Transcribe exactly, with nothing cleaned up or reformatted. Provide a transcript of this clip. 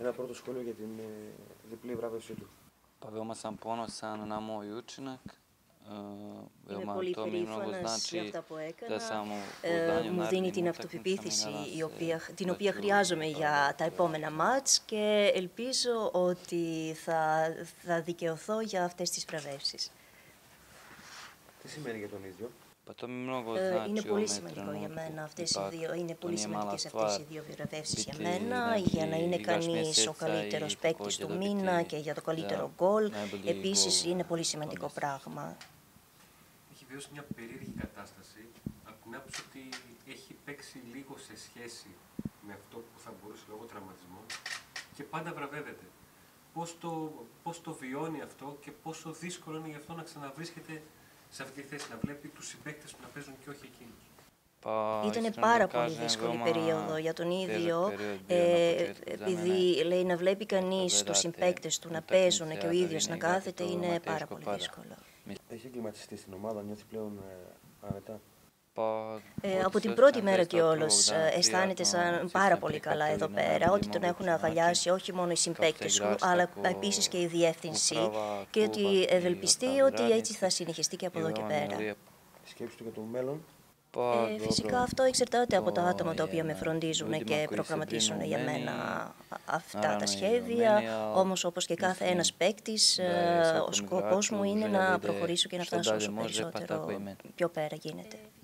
Ένα πρώτο σχόλιο για την ε, διπλή βράβευσή του. Pa veoma sam ponosan na moj učinak. Είμαι πολύ περήφανος για αυτά που έκανα. Ε, μου δίνει την αυτοπεποίθηση η οποία, την οποία χρειάζομαι για τα επόμενα μάτς και ελπίζω ότι θα, θα δικαιωθώ για αυτές τις βραβεύσεις. Τι σημαίνει για τον ίδιο? Ε, είναι πολύ σημαντικό για μένα αυτές οι δύο, είναι πολύ σημαντικές αυτές οι δύο βραβεύσεις για μένα, για να είναι κανείς ο καλύτερος παίκτης του μήνα και για το καλύτερο γκολ. Επίσης είναι πολύ σημαντικό πράγμα. Έχει βιώσει μια περίεργη κατάσταση, από την άποψη ότι έχει παίξει λίγο σε σχέση με αυτό που θα μπορούσε λόγω τραυματισμού και πάντα βραβεύεται. Πώς το, πώς το βιώνει αυτό και πόσο δύσκολο είναι γι' αυτό να ξαναβρίσκεται σε αυτή τη θέση, να βλέπει τους συμπαίκτες του να παίζουν και όχι εκείνους. Ήταν πάρα πολύ δύσκολη περίοδο για τον ίδιο, ε, επειδή λέει να βλέπει κανείς τους συμπαίκτες του να παίζουν και ο ίδιος να κάθεται είναι πάρα πολύ δύσκολο. Έχει εγκληματιστεί στην ομάδα, νιώθει πλέον ε, άνετα? Ε, από την πρώτη μέρα κιόλας αισθάνεται σαν πάρα πολύ καλά εδώ πέρα, ότι τον έχουν αγκαλιάσει όχι μόνο οι συμπαίκτες του, αλλά επίσης και η διεύθυνση και ότι ευελπιστεί ότι έτσι θα συνεχιστεί και από εδώ και πέρα. Η σκέψη του για το μέλλον? Ε, φυσικά αυτό εξαρτάται από τα άτομα τα οποία με φροντίζουν και προγραμματίζουν για μένα αυτά τα σχέδια, όμως όπως και κάθε ένας παίκτης, ο σκοπός μου είναι να προχωρήσω και να φτάσω όσο περισσότερο πιο πέρα γίνεται.